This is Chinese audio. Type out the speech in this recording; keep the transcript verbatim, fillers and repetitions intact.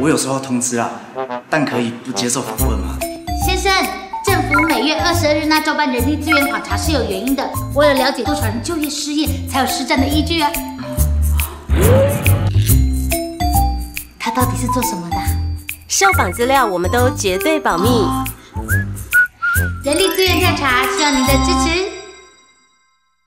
我有收到通知啊，但可以不接受访问吗？ 先生，政府每月二十二日那周办人力资源考察是有原因的，为了了解多少人就业失业，才有施展的依据啊。他到底是做什么的？ 受访资料我们都绝对保密。 人力资源调查需要您的支持。